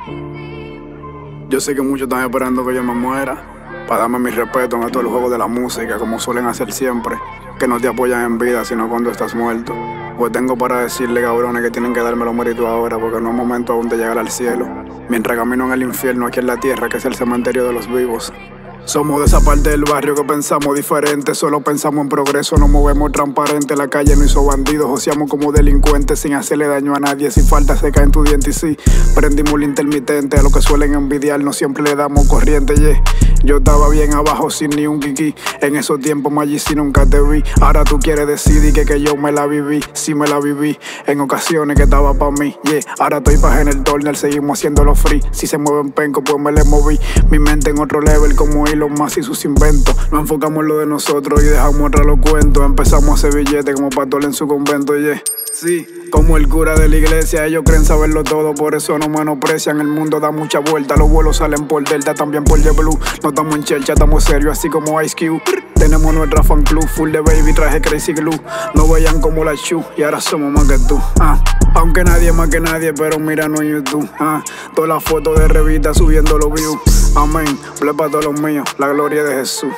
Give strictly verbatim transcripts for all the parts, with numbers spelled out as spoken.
Yo sé que muchos están esperando que yo me muera, para darme mi respeto en esto del juego de la música, como suelen hacer siempre, que no te apoyan en vida, sino cuando estás muerto. Pues tengo para decirle, cabrones, que tienen que darme los méritos ahora, porque no es momento aún de llegar al cielo, mientras camino en el infierno aquí en la tierra, que es el cementerio de los vivos. Somos de esa parte del barrio que pensamos diferente, solo pensamos en progreso, nos movemos transparente. La calle no hizo bandidos, joseamos como delincuentes sin hacerle daño a nadie. Si falta se cae en tu diente y sí, prendimos el intermitente. A los que suelen envidiarnos siempre le damos corriente, yeah. Yo estaba bien abajo sin ni un kiki, en esos tiempos Maggi nunca te vi. Ahora tú quieres decidir que, que yo me la viví, sí me la viví, en ocasiones que estaba pa' mí, yeah. Ahora estoy pa' en el tornel, seguimos haciéndolo free. Si se mueven penco pues me le moví, mi mente en otro level como Elon Musk y sus inventos. No enfocamos en lo de nosotros y dejamos atrás los cuentos. Empezamos a hacer billetes como Pastor en su convento, yeah. Sí, como el cura de la iglesia, ellos creen saberlo todo, por eso no menosprecian. El mundo da mucha vuelta, los vuelos salen por Delta, también por JetBlue. No estamos en chelcha, estamos serios, así como Ice Cube. Tenemos nuestra fan club, full de baby, traje Crazy Glue. No veían como la Chu, y ahora somos más que tú, ah. Aunque nadie más que nadie, pero míranos en YouTube, ah. Todas las fotos de revista subiendo los views. Amén, ble para todos los míos, la gloria de Jesús.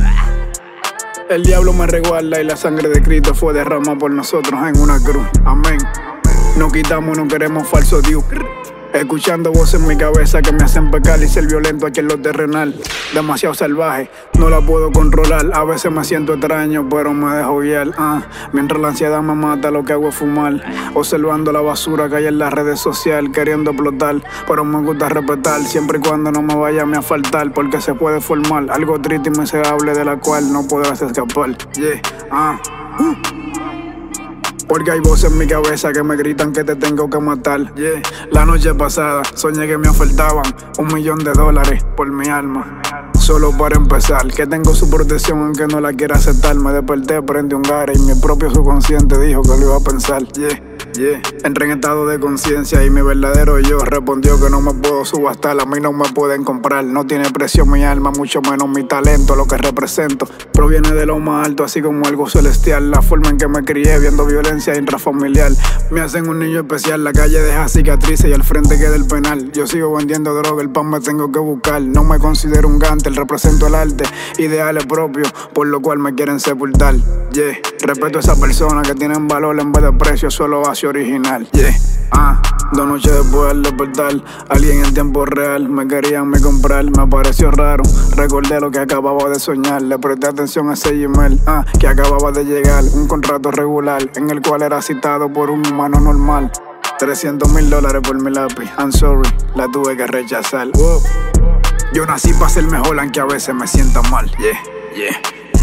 El diablo me resguarda y la sangre de Cristo fue derramada por nosotros en una cruz. Amén. No quitamos, no queremos falso Dios. Escuchando voces en mi cabeza que me hacen pecar y ser violento aquí en lo terrenal. Demasiado salvaje, no la puedo controlar. A veces me siento extraño, pero me dejo guiar, ah. Mientras la ansiedad me mata, lo que hago es fumar, observando la basura que hay en las redes sociales, queriendo explotar. Pero me gusta respetar, siempre y cuando no me vaya a faltar, porque se puede formar algo triste y miserable de la cual no podrás escapar, yeah, ah. uh. Porque hay voces en mi cabeza que me gritan que te tengo que matar, yeah. La noche pasada soñé que me ofertaban un millón de dólares por mi alma. Solo para empezar, que tengo su protección aunque no la quiera aceptar. Me desperté, prendí un gare y mi propio subconsciente dijo que lo iba a pensar, yeah, yeah. Entré en estado de conciencia y mi verdadero yo respondió que no me puedo subastar, a mí no me pueden comprar. No tiene precio mi alma, mucho menos mi talento. Lo que represento proviene de lo más alto, así como algo celestial. La forma en que me crié viendo violencia intrafamiliar me hacen un niño especial. La calle deja cicatrices y al frente queda el penal. Yo sigo vendiendo droga, el pan me tengo que buscar. No me considero un gante, represento el arte, ideales propios, por lo cual me quieren sepultar, yeah. Respeto a esas personas que tienen valor en vez de precio, solo base original, yeah. Ah, dos noches después al despertar, alguien en tiempo real me querían me comprar. Me pareció raro, recordé lo que acababa de soñar. Le presté atención a ese email, ah, que acababa de llegar. Un contrato regular, en el cual era citado por un humano normal. trescientos mil dólares por mi lápiz, I'm sorry, la tuve que rechazar, wow. Yo nací para ser mejor, aunque a veces me sienta mal, yeah, yeah.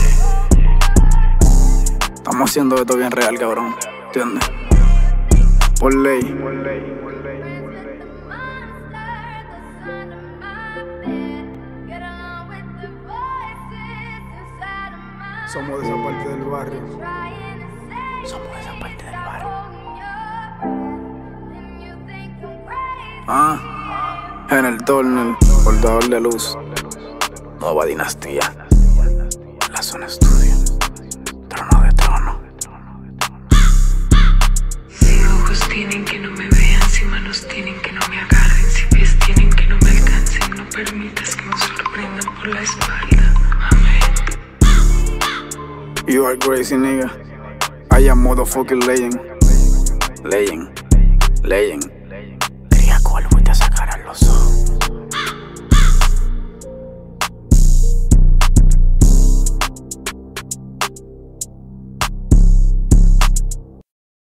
Estamos haciendo esto bien real, cabrón, ¿entiendes? Por ley. Somos de esa parte del barrio. Somos de esa parte del barrio. Ah, en el tornel, portador de luz. Nueva dinastía. La zona estudio. Trono de trono. Si ojos tienen que no me vean, si manos tienen que no me agarren, si pies tienen que no me alcancen, no permitas que me sorprendan por la espalda. Amén. You are crazy, nigga. I am motherfucking legend. Legend. Legend.